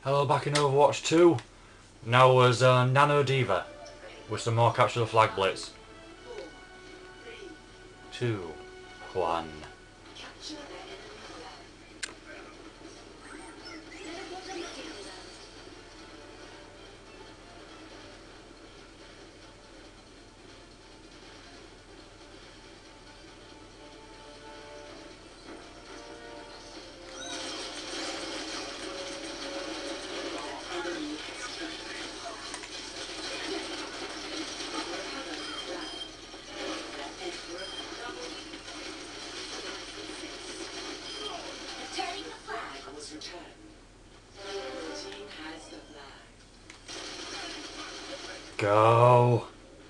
Hello, back in Overwatch 2. Now as Nano Diva with some more Capture the Flag Blitz. 2, 1. Go.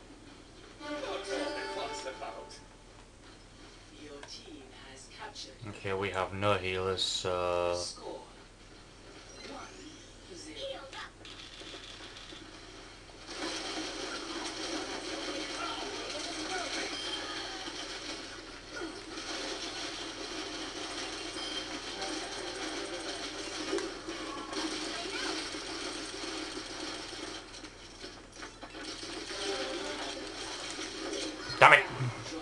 Okay, we have no healers, so... Damn it!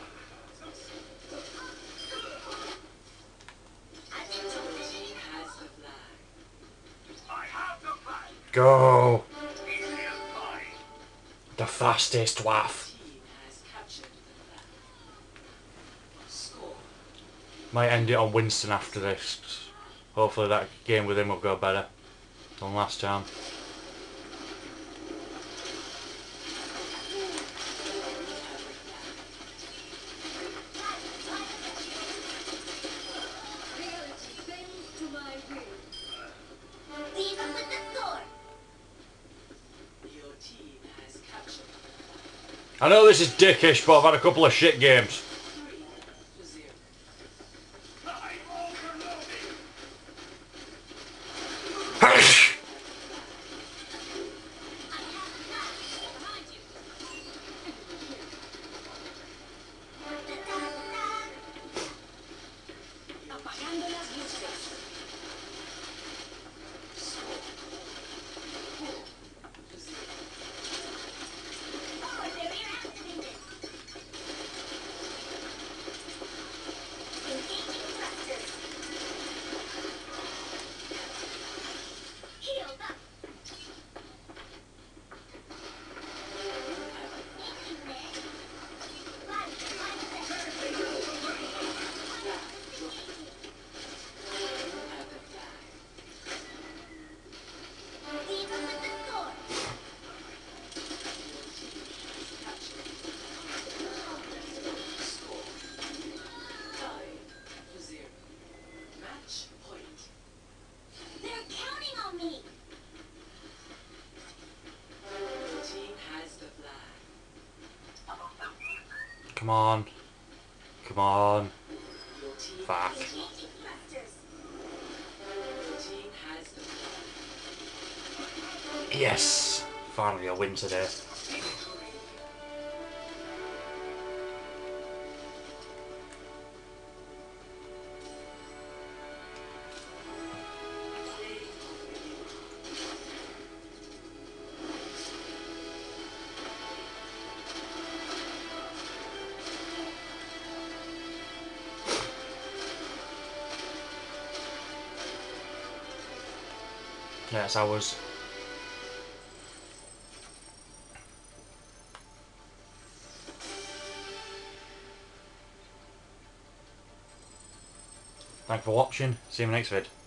Go! The fastest waff. Might end it on Winston after this. Hopefully that game with him will go better than last time. I know this is dickish, but I've had a couple of shit games. Come on. Come on. Fuck. Yes! Finally a win today. Yeah, it's ours. Thanks for watching. See you in the next vid.